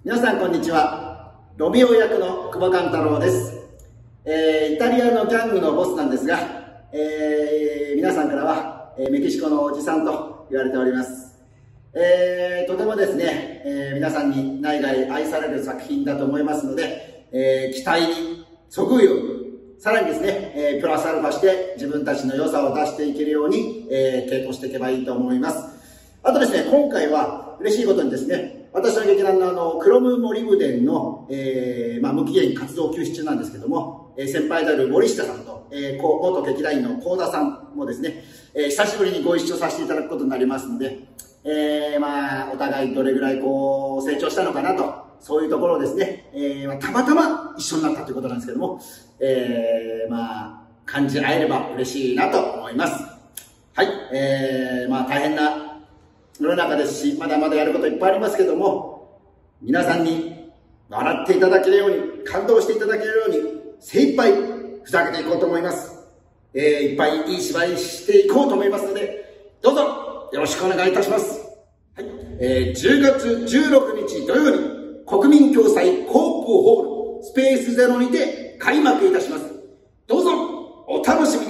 皆さんこんにちは。ロミオ役の久保勘太郎です。イタリアのギャングのボスなんですが、皆さんからは、メキシコのおじさんと言われております。とてもですね、皆さんに内外愛される作品だと思いますので、期待にそぐうように、さらにですね、プラスアルファして自分たちの良さを出していけるように、稽古していけばいいと思います。あとですね、今回は嬉しいことにですね、私の劇団のクロムモリブデンの、無期限活動休止中なんですけども、先輩である森下さんと、元劇団員の幸田さんもですね、久しぶりにご一緒させていただくことになりますので、お互いどれぐらいこう成長したのかなと、そういうところをですね、たまたま一緒になったということなんですけども、感じ合えれば嬉しいなと思います。はい、大変な世の中ですし、まだまだやることいっぱいありますけども、皆さんに笑っていただけるように、感動していただけるように、精一杯ふざけていこうと思います。いっぱいいい芝居していこうと思いますので、どうぞよろしくお願いいたします。はい、10月16日土曜日、国民共催コープホールスペースゼロにて開幕いたします。どうぞお楽しみに。